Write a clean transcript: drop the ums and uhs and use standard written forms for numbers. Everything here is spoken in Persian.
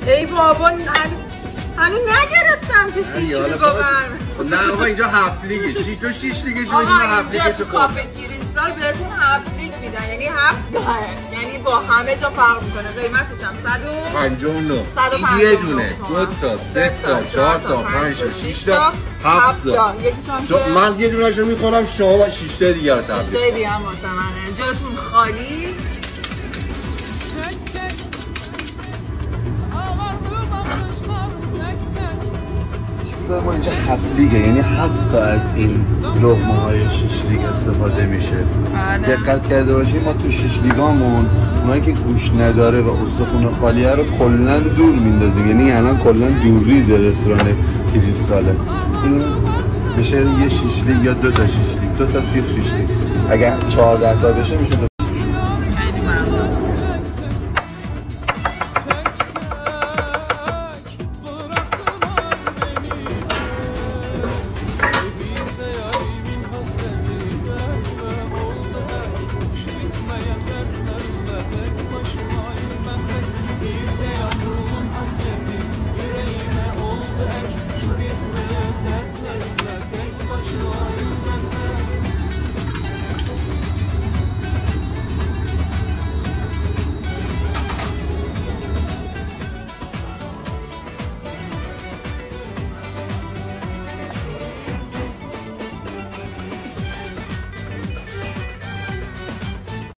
ای بابا هنوز نگرفتم که 6 لیگو برم. نه آقا اینجا 7 لیگه. 6 لیگش بدیم 7 لیگه چه کافه کریستال بهتون 7 لیگ میدن، یعنی 7 یعنی با همه جا فرق میکنه. قیمتش هم 159 یه دونه 2 تا 3 تا 4 تا 5 تا 6 تا 7 تا. یکیشون من یه دونهشو میخورم، شما با 6 تا دیگه رو تبدیل. 6 تا دیگه هم واسه منه. جاتون خالی. ما اینجا 7 لیگه، یعنی 7 تا از این لقمه های 6 لیگ استفاده میشه. دقت کرده باشیم ما تو 6 لیگامون اونایی که گوش نداره و استخون خالیه رو کلا دور میندازیم، یعنی الان کلا دور ریز رستوران کریستاله. این میشه یه 6 لیگ یا 2 تا 6 لیگ، 2 تا سیخ 6 لیگ. اگر 14 تا بشه میشه